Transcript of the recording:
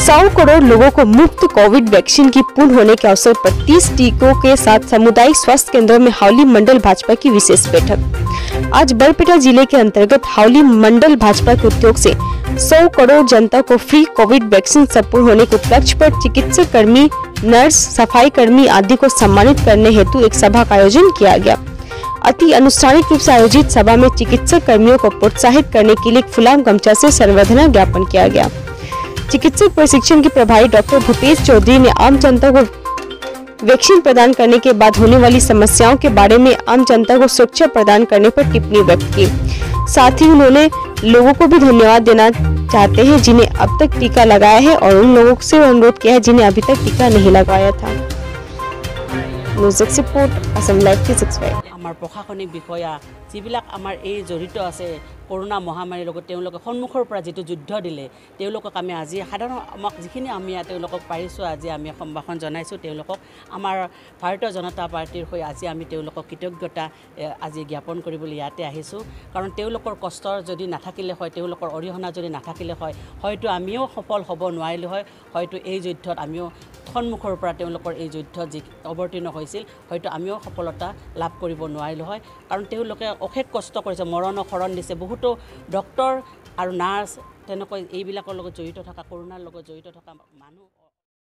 100 करोड़ लोगों को मुफ्त कोविड वैक्सीन की पूर्ण होने के अवसर पर 30 टीकों के साथ सामुदायिक स्वास्थ्य केंद्रों में हावली मंडल भाजपा की विशेष बैठक। आज बरपेटा जिले के अंतर्गत हावली मंडल भाजपा के उद्योग से 100 करोड़ जनता को फ्री कोविड वैक्सीन संपूर्ण होने के उपलक्ष्य पर चिकित्सा कर्मी, नर्स, सफाई कर्मी आदि को सम्मानित करने हेतु एक सभा का आयोजन किया गया। अति अनुष्ठानिक रूप से आयोजित सभा में चिकित्सा कर्मियों को प्रोत्साहित करने के लिए फुलाम गमछा से संवर्धना ज्ञापन किया गया। चिकित्सक प्रशिक्षण के प्रभारी डॉक्टर भूपेश चौधरी ने आम जनता को वैक्सीन प्रदान करने के बाद होने वाली समस्याओं के बारे में आम जनता को सुरक्षा प्रदान करने पर टिप्पणी व्यक्त की। साथ ही उन्होंने लोगों को भी धन्यवाद देना चाहते हैं जिन्हें अब तक टीका लगाया है और उन लोगों से अनुरोध किया है जिन्हें अभी तक टीका नहीं लगाया था। News report Assam live 365। आमार प्रशासनिक विषया जिबिलाक आमार ए जड़ित आछे कोरोना महामारीर লগত তেওঁলোকে সন্মুখৰ পৰা যেটো যুদ্ধ দিলে তেওঁলোকক আমি আজি সাধাৰণ আমাক যিখিনি আমি তেওঁলোকক পাৰিছো আজি আমি সম্ভাষণ জনাইছো তেওঁলোকক আমাৰ ভাৰতীয় জনতা পাৰ্টিৰ হৈ আজি আমি তেওঁলোকক কৃতজ্ঞতা আজি জ্ঞাপন কৰিবলৈ ইয়াতে আহিছো কাৰণ তেওঁলোকৰ কষ্ট যদি নাথাকিলে হয় তেওঁলোকৰ অৰিহণা যদি নাথাকিলে হয় হয়তো আমিও সফল হ'ব নোৱাৰিলো হয় হয়তো এই যুদ্ধত আমিও সন্মুখৰ পৰা তেওঁলোকৰ এই যুদ্ধ যি অৱতীৰ্ণ হৈছিল হয়তো আমিও সফলতা লাভ কৰিব নোৱাৰিলো হয় কাৰণ তেওঁলোকে অশেষ কষ্ট কৰিছে মৰণৰ শৰণ দিছে বহুতো ডক্টৰ আৰু নাৰ্ছ তেনেকৈ এইবিলাকৰ লগত জড়িত থকা কৰোনাৰ লগত জড়িত থকা মানুহ